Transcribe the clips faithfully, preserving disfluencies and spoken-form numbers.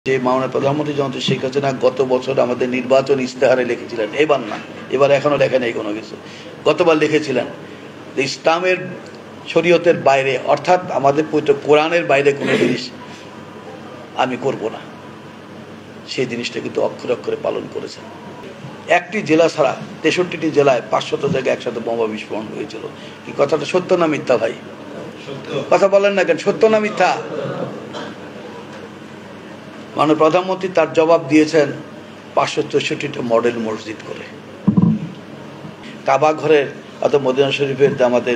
যে মাননীয় প্রধানমন্ত্রী জননেত্রী শেখ হাসিনা গত বছর আমাদের নির্বাচন ইস্তেহারে লিখেছিলেন, এবার না, এবার এখনো লেখেন এই কোনো কিছু, গতবার লিখেছিলেন ইসলামের শরীয়তের বাইরে অর্থাৎ আমাদের পবিত্র কোরআনের বাইরে কোনো জিনিস আমি করব না। সেই জিনিসটা কিন্তু অক্ষরে অক্ষরে পালন করেছেন। একটি জেলা ছাড়া তেষট্টিটি জেলায় পাঁচশত জায়গায় একসাথে বোমা বিস্ফোরণ হয়েছিল। কি কথাটা সত্য না মিথ্যা ভাই? কথা বলেন না কেন, সত্য না মিথ্যা? মাননীয় প্রধানমন্ত্রী তার জবাব দিয়েছেন পাঁচশো চৌষট্টিটা মডেল মসজিদ করে। কাবা ঘরের অর্থাৎ মদিনা শরীফের আমাদের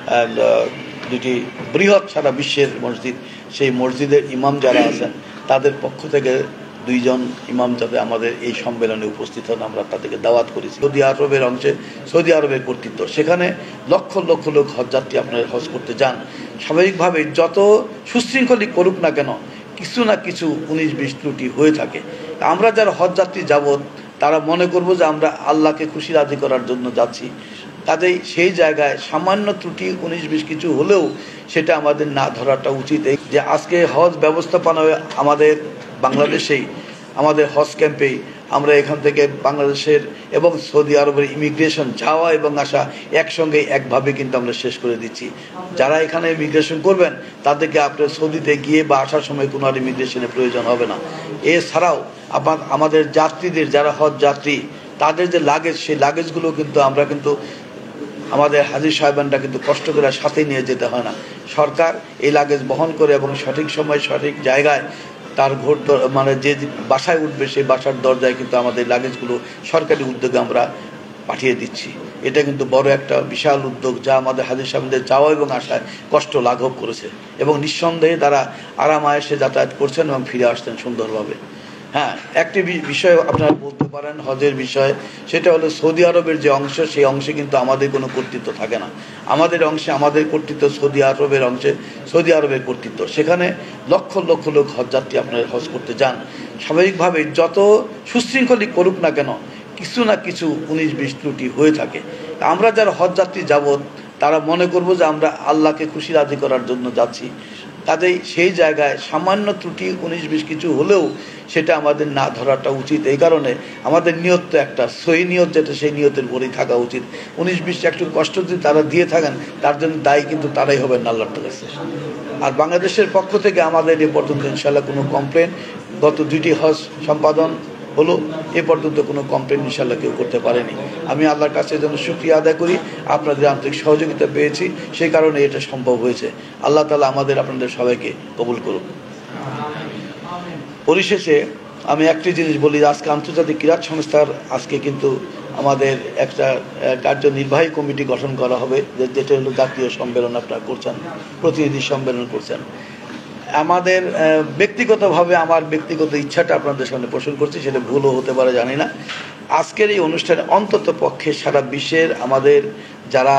দুটি বৃহৎ সারা বিশ্বের মসজিদ, সেই মসজিদের ইমাম যারা আছেন তাদের পক্ষ থেকে দুইজন ইমাম যাতে আমাদের এই সম্মেলনে উপস্থিত হন, আমরা তাদেরকে দাওয়াত করেছি। সৌদি আরবের অংশে সৌদি আরবের কর্তৃত্ব, সেখানে লক্ষ লক্ষ লোক হজযাত্রী আপনার হজ করতে যান। স্বাভাবিকভাবে যত সুশৃঙ্খলই করুক না কেন, কিছু না কিছু উনিশ বিশ ত্রুটি হয়ে থাকে। আমরা যারা হজযাত্রী যাব তারা মনে করব যে আমরা আল্লাহকে খুশি রাজি করার জন্য যাচ্ছি। কাজেই সেই জায়গায় সামান্য ত্রুটি উনিশ বিশ কিছু হলেও সেটা আমাদের না ধরাটা উচিত। এই যে আজকে হজ ব্যবস্থাপনা আমাদের বাংলাদেশেই, আমাদের হজ ক্যাম্পেই আমরা এখান থেকে বাংলাদেশের এবং সৌদি আরবের ইমিগ্রেশন যাওয়া এবং আসা একসঙ্গে একভাবে কিন্তু আমরা শেষ করে দিচ্ছি। যারা এখানে ইমিগ্রেশন করবেন তাদেরকে আপনার সৌদিতে গিয়ে বা আসার সময় কোনো আর ইমিগ্রেশনের প্রয়োজন হবে না। এছাড়াও আমাদের যাত্রীদের যারা হজ যাত্রী তাদের যে লাগেজ, সেই লাগেজগুলো কিন্তু আমরা কিন্তু আমাদের হাজির সাহেবানরা কিন্তু কষ্ট করে সাথে নিয়ে যেতে হয় না। সরকার এই লাগেজ বহন করে এবং সঠিক সময় সঠিক জায়গায় তার ঘর মানে যে বাসায় উঠবে সেই বাসার দরজায় কিন্তু আমাদের লাগেজগুলো সরকারি উদ্যোগে আমরা পাঠিয়ে দিচ্ছি। এটা কিন্তু বড় একটা বিশাল উদ্যোগ, যা আমাদের হাজির সাহেবদের যাওয়া এবং আসায় কষ্ট লাঘব করেছে এবং নিঃসন্দেহে তারা আরাম আয়েসে যাতায়াত করছেন এবং ফিরে আসছেন সুন্দরভাবে। হ্যাঁ, একটি বিষয় আপনারা বলতে পারেন হজের বিষয়ে, সেটা হলো সৌদি আরবের যে অংশ, সেই অংশে কিন্তু আমাদের কোনো কর্তৃত্ব থাকে না। আমাদের অংশে আমাদের কর্তৃত্ব, সৌদি আরবের অংশে সৌদি আরবের কর্তৃত্ব। সেখানে লক্ষ লক্ষ লোক হজযাত্রী আপনার হজ করতে যান। স্বাভাবিকভাবে যত সুশৃঙ্খলই করুক না কেন, কিছু না কিছু উনিশ বিশ ত্রুটি হয়ে থাকে। আমরা যারা হজযাত্রী যাব তারা মনে করব যে আমরা আল্লাহকে খুশি রাজি করার জন্য যাচ্ছি। কাজেই সেই জায়গায় সামান্য ত্রুটি উনিশ বিশ কিছু হলেও সেটা আমাদের না ধরাটা উচিত। এই কারণে আমাদের নিয়ত তো একটা সহি নিয়ত, যেটা সেই নিয়তের উপরেই থাকা উচিত। উনিশ বিশ একটু কষ্ট যদি তারা দিয়ে থাকেন তার জন্য দায়ী কিন্তু তারাই হবেন আল্লাহর কাছে। আর বাংলাদেশের পক্ষ থেকে আমাদের এ পর্যন্ত ইনশাল্লাহ কোনো কমপ্লেন, গত দুইটি হজ সম্পাদন হলো, এ পর্যন্ত কোনো কমপ্লেন ইনশাল্লাহ কেউ করতে পারেনি। আমি আল্লাহর কাছে যেন শুকরিয়া আদায় করি, আপনাদের আন্তরিক সহযোগিতা পেয়েছি, সেই কারণে এটা সম্ভব হয়েছে। আল্লাহ তাআলা আমাদের আপনাদের সবাইকে কবুল করুন। পরিশেষে আমি একটি জিনিস বলি, আজকে আন্তর্জাতিক ক্রীড়া সংস্থার আজকে কিন্তু আমাদের একটা কার্যনির্বাহী কমিটি গঠন করা হবে, যেটা হলো জাতীয় সম্মেলন আপনারা করছেন, প্রতিনিধি সম্মেলন করছেন। আমাদের ব্যক্তিগতভাবে আমার ব্যক্তিগত ইচ্ছাটা আপনাদের সামনে পোষণ করছি, সেটা ভুলও হতে পারে জানি না। আজকের এই অনুষ্ঠানে অন্তত পক্ষে সারা বিশ্বের আমাদের যারা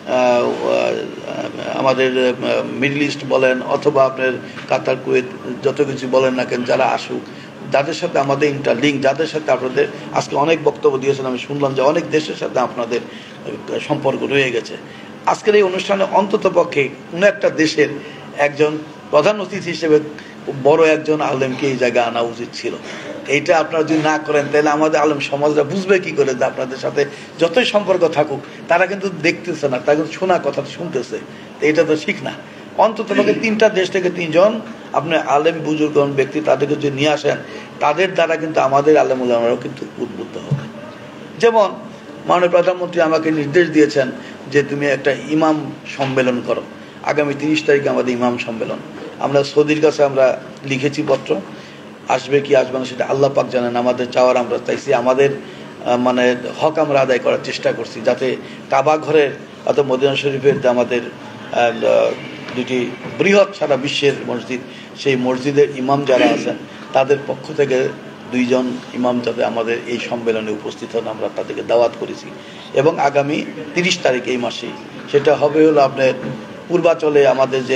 আমাদের মিডল ইস্ট বলেন অথবা আপনার কাতার কুয়েত যত কিছু বলেন না কেন, যারা আসুক, যাদের সাথে আমাদের ইন্টারলিঙ্ক, যাদের সাথে আপনাদের আজকে অনেক বক্তব্য দিয়েছেন, আমি শুনলাম যে অনেক দেশের সাথে আপনাদের সম্পর্ক রয়ে গেছে। আজকের এই অনুষ্ঠানে অন্তত পক্ষে কোনো একটা দেশের একজন প্রধান অতিথি হিসেবে বড় একজন আলেমকে এই জায়গায় আনা উচিত ছিল। এইটা আপনারা যদি না করেন তাহলে আমাদের আলেম সমাজরা বুঝবে কি করে যে আপনাদের সাথে যতই সম্পর্ক থাকুক তারা কিন্তু দেখতেছে না, তারা কিন্তু শোনা কথা শুনতেছে। এটা তো ঠিক না। অন্তত পক্ষে তিনটা দেশ থেকে তিনজন আপনার আলেম বুজুর্গ ব্যক্তি তাদেরকে যদি নিয়ে আসেন, তাদের দ্বারা কিন্তু আমাদের আলেম উলামারাও কিন্তু উদ্বুদ্ধ হবে। যেমন মাননীয় প্রধানমন্ত্রী আমাকে নির্দেশ দিয়েছেন যে তুমি একটা ইমাম সম্মেলন করো। আগামী তিরিশ তারিখে আমাদের ইমাম সম্মেলন। আমরা সৌদির কাছে আমরা লিখেছি পত্র, আসবে কি আসবে না সেটা আল্লাহ পাক জানেন। আমাদের চাওয়ার আমরা চাইছি, আমাদের মানে হক আমরা আদায় করার চেষ্টা করছি, যাতে কাবা ঘরের অর্থাৎ মদিনা শরীফের যে আমাদের দুটি বৃহৎ সারা বিশ্বের মসজিদ, সেই মসজিদের ইমাম যারা আছেন তাদের পক্ষ থেকে দুইজন ইমাম যাতে আমাদের এই সম্মেলনে উপস্থিত হন, আমরা তাদেরকে দাওয়াত করেছি। এবং আগামী তিরিশ তারিখ এই মাসেই সেটা হবে হলো আপনার পূর্বাচলে আমাদের যে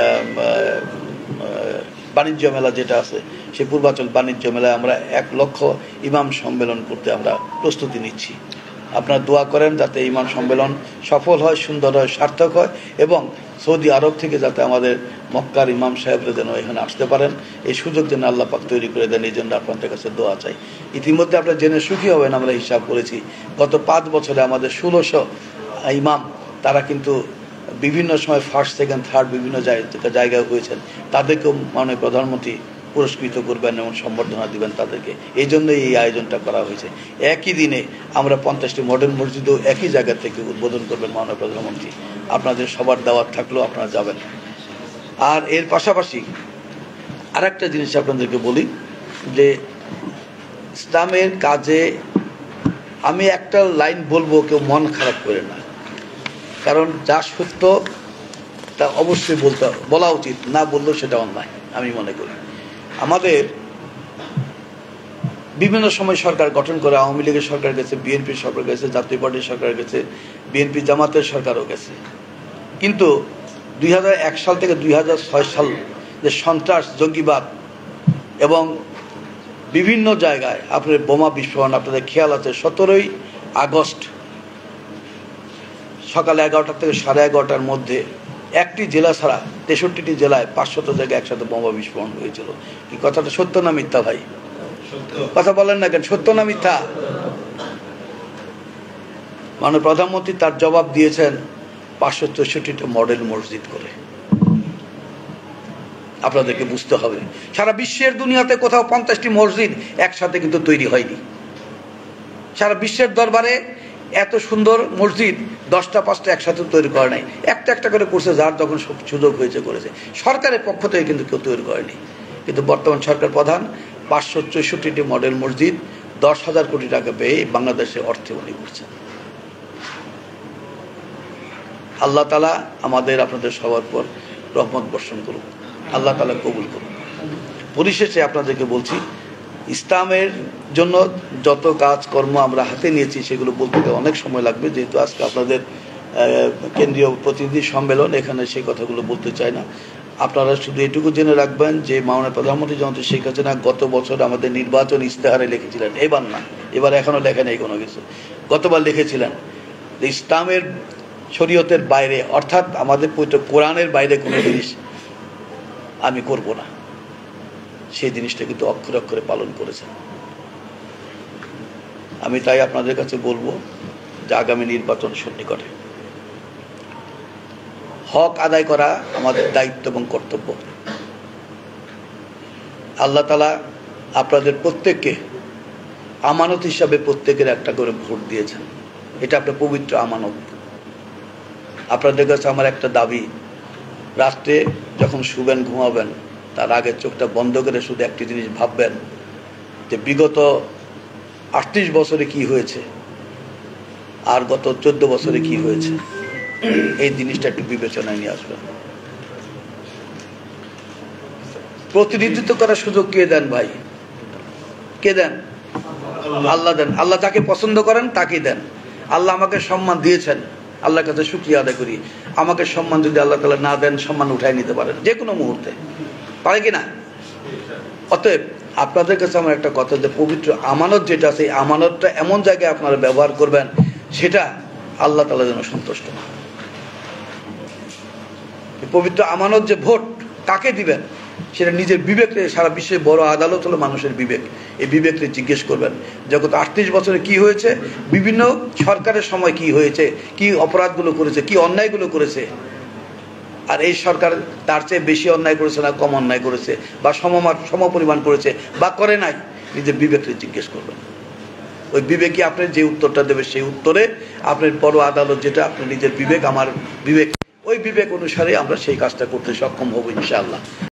বাণিজ্য মেলা যেটা আছে, সেই পূর্বাচল বাণিজ্য মেলায় আমরা এক লক্ষ ইমাম সম্মেলন করতে আমরা প্রস্তুতি নিচ্ছি। আপনারা দোয়া করেন যাতে ইমাম সম্মেলন সফল হয়, সুন্দর হয়, সার্থক হয় এবং সৌদি আরব থেকে যাতে আমাদের মক্কার ইমাম সাহেবরা যেন এখানে আসতে পারেন, এই সুযোগ যেন আল্লাহ পাক তৈরি করে দেন, এই জন্য আপনাদের কাছে দোয়া চাই। ইতিমধ্যে আপনারা জেনে সুখী হবেন, আমরা হিসাব করেছি গত পাঁচ বছরে আমাদের ষোলোশো ইমাম তারা কিন্তু বিভিন্ন সময় ফার্স্ট সেকেন্ড থার্ড বিভিন্ন জায়গায় হয়েছেন, তাদেরকেও মাননীয় প্রধানমন্ত্রী পুরস্কৃত করবেন এবং সম্বর্ধনা দিবেন তাদেরকে। এই জন্যই এই আয়োজনটা করা হয়েছে। একই দিনে আমরা পঞ্চাশটি মডেল মসজিদও একই জায়গা থেকে উদ্বোধন করবেন মাননীয় প্রধানমন্ত্রী। আপনাদের সবার দাওয়াত থাকলেও আপনারা যাবেন। আর এর পাশাপাশি আর একটা জিনিস আপনাদেরকে বলি যে ইসলামের কাজে আমি একটা লাইন বলবো, কেউ মন খারাপ করে না, কারণ যা সত্য তা অবশ্যই বলতে বলা উচিত, না বললেও সেটা অন্যায় আমি মনে করি। আমাদের বিভিন্ন সময় সরকার গঠন করে, আওয়ামী লীগের সরকার গেছে, বিএনপির সরকার গেছে, জাতীয় পার্টির সরকার গেছে, বিএনপি জামাতের সরকারও গেছে, কিন্তু দুই হাজার এক সাল থেকে দুই হাজার ছয় সাল যে সন্ত্রাস, জঙ্গিবাদ এবং বিভিন্ন জায়গায় আপনার বোমা বিস্ফোরণ, আপনাদের খেয়াল আছে সতেরোই আগস্ট সকাল এগারোটা থেকে সাড়ে এগারোটার মধ্যে একটি জেলা ছাড়া তেষট্টিটি জেলায় পাঁচশত জায়গায় একসাথে বোমা বিস্ফোরণ হয়েছিল। কি কথাটা সত্য না মিথ্যা ভাই? কথা বলেন না কেন, সত্য না মিথ্যা? মাননীয় প্রধানমন্ত্রী তার জবাব দিয়েছেন পাঁচশো চৌষট্টিটা মডেল মসজিদ করে। আপনাদেরকে বুঝতে হবে, সারা বিশ্বের দুনিয়াতে কোথাও পঞ্চাশটি মসজিদ একসাথে কিন্তু তৈরি হয়নি। সারা বিশ্বের দরবারে এত সুন্দর মসজিদ দশটা পাঁচটা একসাথে তৈরি করে নাই, একটা একটা করে করছে, যার যখন সুযোগ হয়েছে করেছে। সরকারের পক্ষ থেকে কিন্তু কেউ তৈরি করেনি, কিন্তু বর্তমান সরকার প্রধান পাঁচশো চৌষট্টিটি মডেল মসজিদ দশ হাজার কোটি টাকা পেয়ে বাংলাদেশে অর্থে উনি করছেন। আল্লাহ তাআলা আমাদের আপনাদের সবার পর রহমত বর্ষণ করুন, আল্লাহ তাআলা কবুল করুন। পরিশেষে আপনাদেরকে বলছি, ইসলামের জন্য যত কাজকর্ম আমরা হাতে নিয়েছি সেগুলো বলতে অনেক সময় লাগবে, যেহেতু আজকে আপনাদের কেন্দ্রীয় প্রতিনিধি সম্মেলন, এখানে সেই কথাগুলো বলতে চাই না। আপনারা শুধু এটুকু জেনে রাখবেন যে মাননীয় প্রধানমন্ত্রী জনতা শেখ হাসিনা গত বছর আমাদের নির্বাচন ইস্তেহারে লিখেছিলেন, এবার না, এবার এখনো লেখা নেই কোনো কিছু, গতবার লিখেছিলেন যে ইসলামের শরীয়তের বাইরে, অর্থাৎ আমাদের পবিত্র কোরআনের বাইরে কোনো জিনিস আমি করব না। সেই জিনিসটা কিন্তু অক্ষরে অক্ষরে পালন করেছেন। আমি তাই আপনাদের কাছে বলবো যে আগামী নির্বাচন সন্নিকটে, হক আদায় করা আমাদের দায়িত্ব এবং কর্তব্য। আল্লাহ তাআলা আপনাদের প্রত্যেককে আমানত হিসাবে প্রত্যেকের একটা করে ভোট দিয়েছেন, এটা আপনার পবিত্র আমানত। আপনাদের কাছে আমার একটা দাবি, রাত্রে যখন শুবেন, ঘুমাবেন, তার আগে চোখটা বন্ধ করে শুধু একটি জিনিস ভাববেন যে বিগত আটত্রিশ বছরে কি হয়েছে আর গত চোদ্দ বছরে কি হয়েছে, এই জিনিসটা একটু বিবেচনায় নিয়ে আসবেন। প্রতিনিধিত্ব করার সুযোগ কে দেন ভাই? কে দেন? আল্লাহ দেন। আল্লাহ যাকে পছন্দ করেন তাকে দেন। আল্লাহ আমাকে সম্মান দিয়েছেন, আল্লাহর কাছে শুকরিয়া আদায় করি। আমাকে সম্মান যদি আল্লাহ তাআলা না দেন, সম্মান উঠাই নিতে পারেন যে কোনো মুহূর্তে, পারে কিনা? অতএব আপনাদের কাছে আমার একটা কথা, যে পবিত্র আমানত যেটা আছে, এই আমানতটা এমন জায়গায় আপনারা ব্যবহার করবেন সেটা আল্লাহ তাআলা যেন সন্তুষ্ট। পবিত্র আমানত যে ভোট কাকে দিবেন সেটা নিজের বিবেককে, সারা বিশ্বের বড় আদালত হলো মানুষের বিবেক, এই বিবেককে জিজ্ঞেস করবেন যে গত আটত্রিশ বছরে কি হয়েছে, বিভিন্ন সরকারের সময় কি হয়েছে, কি অপরাধগুলো করেছে, কি অন্যায়গুলো করেছে, আর এই সরকার তার চেয়ে বেশি অন্যায় করেছে না কম অন্যায় করেছে, বা সমমার সমপরিমাণ করেছে বা করে নাই, নিজের বিবেককে জিজ্ঞেস করবেন। ওই বিবেকই আপনার যে উত্তরটা দেবে, সেই উত্তরে আপনার বড় আদালত যেটা, আপনার নিজের বিবেক, আমার বিবেক, ওই বিবেক অনুসারে আমরা সেই কাজটা করতে সক্ষম হব ইনশাআল্লাহ।